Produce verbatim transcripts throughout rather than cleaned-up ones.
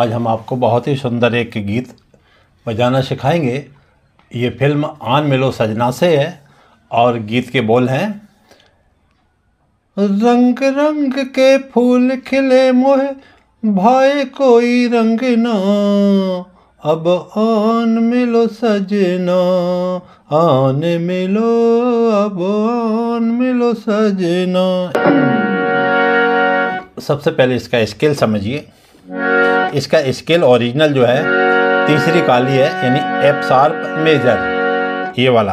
आज हम आपको बहुत ही सुंदर एक गीत बजाना सिखाएंगे। ये फिल्म आन मिलो सजना से है और गीत के बोल हैं, रंग रंग के फूल खिले मोहे भाए कोई रंग ना, अब आन मिलो सजना, आन मिलो, अब आन मिलो सजना। सबसे पहले इसका स्केल समझिए। इसका स्केल ओरिजिनल जो है तीसरी काली है, यानी एफ शार्प मेजर, ये वाला।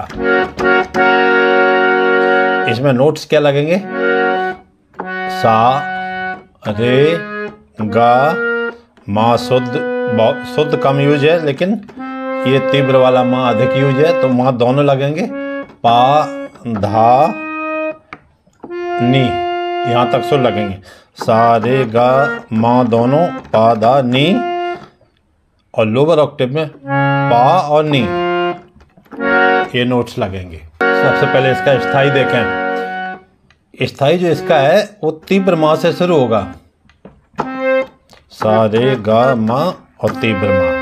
इसमें नोट्स क्या लगेंगे? सा, रे, गा, मा शुद्ध, शुद्ध कम यूज है, लेकिन ये तीव्र वाला मा अधिक यूज है, तो मा दोनों लगेंगे। पा, धा, नी, यहाँ तक सुर लगेंगे। सा, रे, गा, मा दोनों, पा, धा, नी, और लोअर ऑक्टेव में पा और नी, ये नोट्स लगेंगे। सबसे पहले इसका स्थाई देखें। स्थाई जो इसका है वो तीव्र मा से शुरू होगा। सा, रे, गा, मा और तीव्र मा।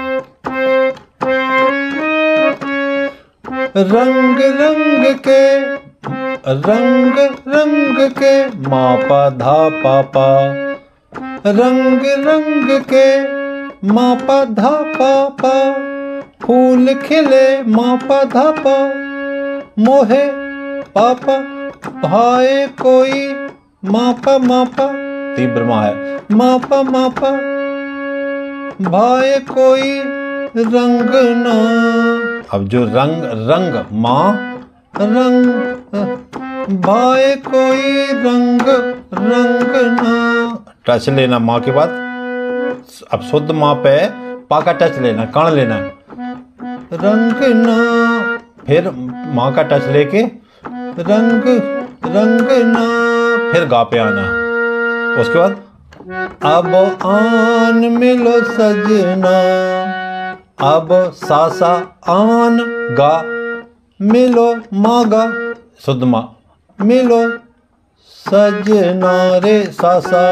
रंग रंग के, रंग रंग के, मा पा धा पा पा, रंग रंग के, मा पा धा पा पा, फूल खिले मा पा धा पा, मोहे पापा भाए कोई मा पा मा पा, तीव्र मा है, मा पा मा पा, भाए कोई रंग ना। अब जो रंग रंग मा रंग, भाए कोई रंग रंग ना, टच लेना माँ के बाद। अब शुद्ध माँ पे पा का टच लेना, कण लेना, रंग ना, फिर माँ का टच लेके रंग रंग ना, फिर गा पे आना। उसके बाद अब आन मिलो सजना, अब सा सा आन गा, मिलो मा गा, शुद्ध मा, मिलो सजना रे सा सा।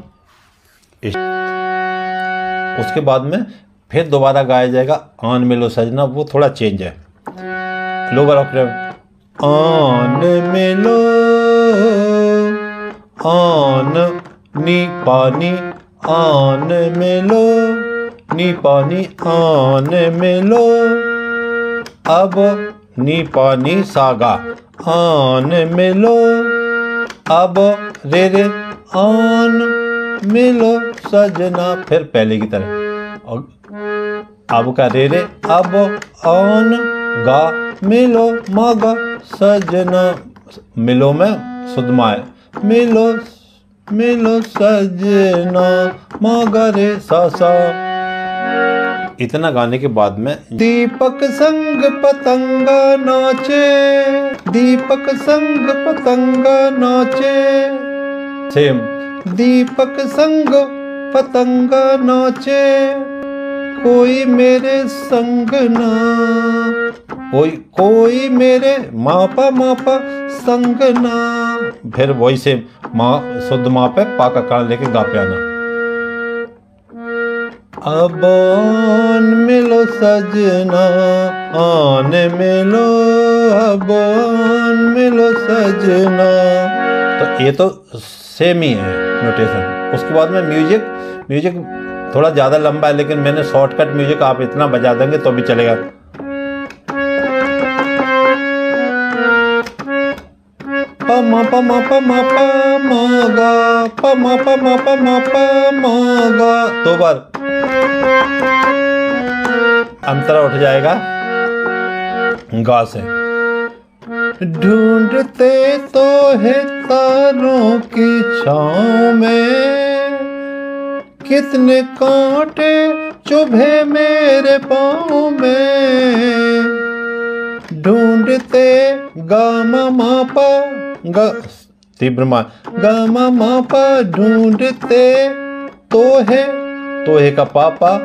उसके बाद में फिर दोबारा गाया जाएगा आन मिलो सजना, वो थोड़ा चेंज है। लोअर ऑक्टेव, आन मिलो, आन नी पानी, आन मिलो, नी पानी, आन मिलो, अब नी पानी सागा, आन मिलो, अब रे रे, आन मिलो सजना, फिर पहले की तरह। और अब का रे रे, अब आन गा, मिलो मा गा, सजना, मिलो में शुद्ध मा है, मिलो मिलो सजना, मा गा रे सा सा। इतना गाने के बाद में दीपक संग पतंगा नाचे, दीपक संग पतंगा नाचे, सेम, दीपक संग पतंगा नाचे, कोई मेरे संग ना, कोई कोई मेरे मापा मापा संग ना, फिर वही से माँ शुद्ध माँ पे पा का कान लेके गा पे आना। अब आन मिलो सजना, आन मिलो, अब आन मिलो सजना। तो ये तो सेम ही है नोटेशन। उसके बाद में म्यूजिक, म्यूजिक थोड़ा ज़्यादा लंबा है, लेकिन मैंने शॉर्टकट म्यूजिक, आप इतना बजा देंगे तो भी चलेगा। प मा प मा प मा प मा गा, प मा प मा प मा प मा गा, दो बार अंतरा उठ जाएगा गा से। ढूंढते तो है तारों की छाँव में, कितने कांटे चुभे मेरे पाँव में, ढूंढते गा मा मा पा गा, तीव्र मा, गा मा मा पा, ढूंढते तो है, तो है का पापा,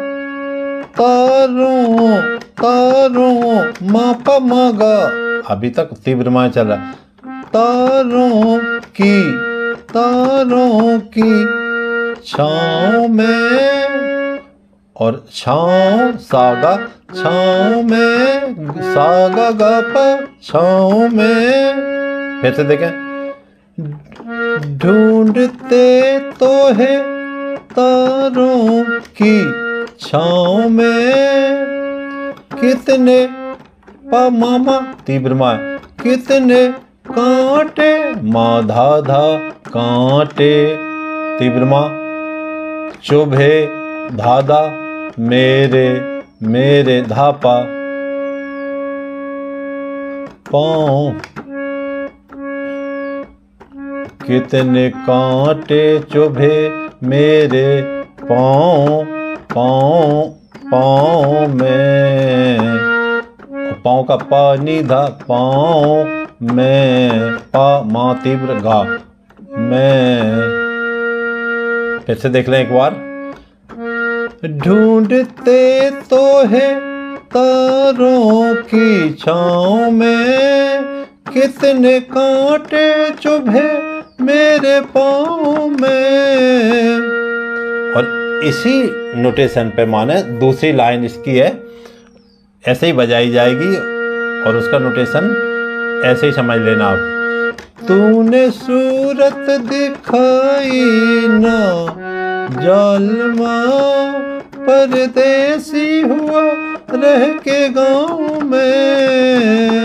तारों तारों मा पा मा गा, अभी तक तीव्र मा चल रहा, तारों की तारों की छाँव में, और छाँव सागा छाँव में सागा गा पा छाँव में। फिर से देखें, ढूंढते तो है तारों की छाँव में, कितने पा मामा तीव्र मा, कितने कांटे मा धा धा कांटे तीव्र मा, चुभे धाधा मेरे मेरे धापा पाँव, कितने कांटे चुभे मेरे पाँव पाँव पाँव में। पाँव का पा निधा पाँव में, पा मा तीव्र गा में। फिर से देख लें एक बार, ढूंढते तो है तारों की छाँव में, कितने कांटे चुभे मेरे पाँव में। और इसी नोटेशन पे माने दूसरी लाइन इसकी है, ऐसे ही बजाई जाएगी और उसका नोटेशन ऐसे ही समझ लेना आप। तूने सूरत दिखाई ना जालिमा, परदेसी हुआ रह के गाँव में।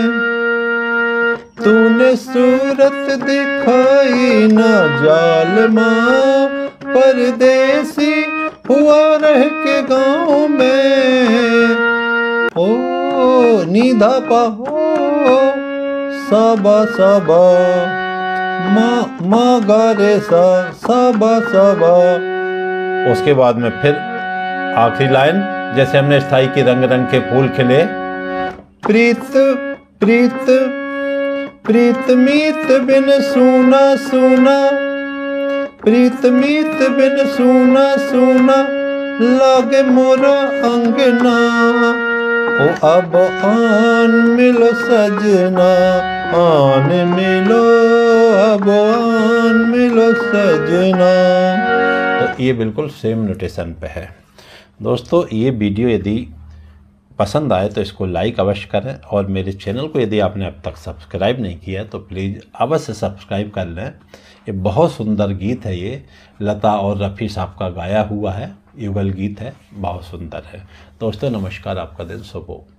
तूने सूरत दिखाई ना जालिमा, परदेसी हुआ रह के गाँव में। ओ निधा पा हो सबा सबा, मा मा गा रे सा सबा सबा। उसके बाद में फिर आखिरी लाइन, जैसे हमने स्थाई की रंग रंग के फूल खिले, प्रीत प्रीत प्रीत मीत बिन सूना सूना, प्रीत मीत बिन सूना सूना, लागे मोरा अंगना। ओ अब आन मिलो सजना, आन मिलो अब आन मिलो सजना। तो ये बिल्कुल सेम नोटेशन पे है। दोस्तों, ये वीडियो यदि पसंद आए तो इसको लाइक अवश्य करें, और मेरे चैनल को यदि आपने अब तक सब्सक्राइब नहीं किया तो प्लीज़ अवश्य सब्सक्राइब कर लें। ये बहुत सुंदर गीत है, ये लता और रफ़ी साहब का गाया हुआ है, युगल गीत है, बहुत सुंदर है। दोस्तों नमस्कार, आपका दिन शुभ हो।